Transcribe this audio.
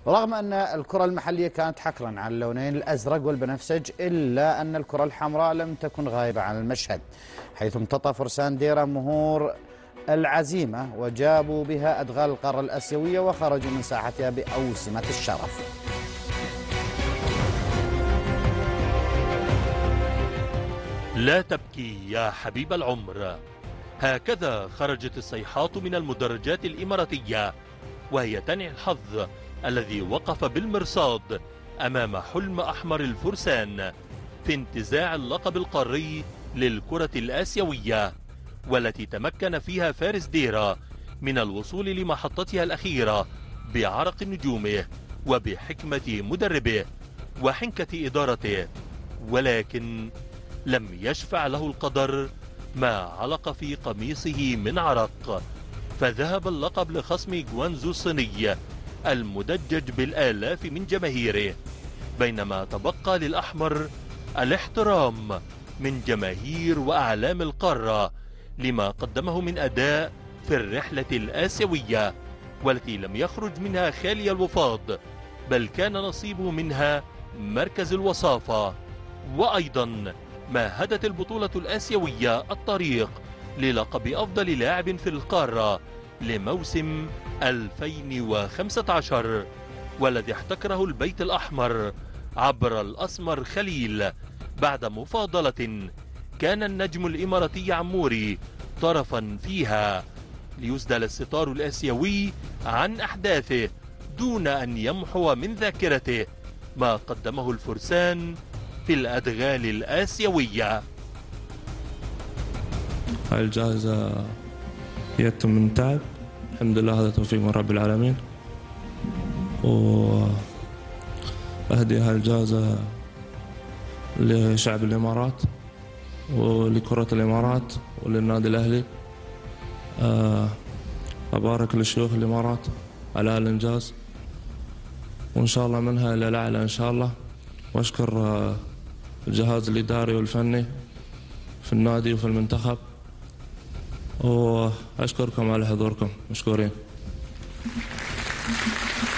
رغم أن الكرة المحلية كانت حكرا على اللونين الأزرق والبنفسج، إلا أن الكرة الحمراء لم تكن غائبة عن المشهد، حيث امتطى فرسان ديرة مهور العزيمة وجابوا بها أدغال القارة الآسيوية وخرجوا من ساحتها بأوسمة الشرف. لا تبكي يا حبيب العمر، هكذا خرجت الصيحات من المدرجات الإماراتية، وهي تنعي الحظ الذي وقف بالمرصاد أمام حلم أحمر الفرسان في انتزاع اللقب القاري للكرة الآسيوية، والتي تمكن فيها فارس ديرة من الوصول لمحطتها الأخيرة بعرق نجومه وبحكمة مدربه وحنكة إدارته، ولكن لم يشفع له القدر ما علق في قميصه من عرق، فذهب اللقب لخصم جوانزو الصيني المدجج بالآلاف من جماهيره، بينما تبقى للأحمر الاحترام من جماهير وأعلام القارة لما قدمه من أداء في الرحلة الآسيوية، والتي لم يخرج منها خالي الوفاض، بل كان نصيبه منها مركز الوصافة. وأيضا مهدت البطولة الآسيوية الطريق للقب أفضل لاعب في القارة لموسم 2015، والذي احتكره البيت الأحمر عبر الأسمر خليل بعد مفاضلة كان النجم الإماراتي عموري طرفا فيها، ليسدل الستار الآسيوي عن أحداثه دون أن يمحو من ذاكرته ما قدمه الفرسان في الأدغال الآسيوية. هاي الجائزة جت من تعب، الحمد لله، هذا توفيق من رب العالمين. وأهدي هاي الجائزة لشعب الإمارات ولكرة الإمارات وللنادي الأهلي. أبارك لشيوخ الإمارات على الإنجاز، وإن شاء الله منها إلى الأعلى إن شاء الله. وأشكر الجهاز الإداري والفني في النادي وفي المنتخب، وأشكركم على حضوركم، مشكورين.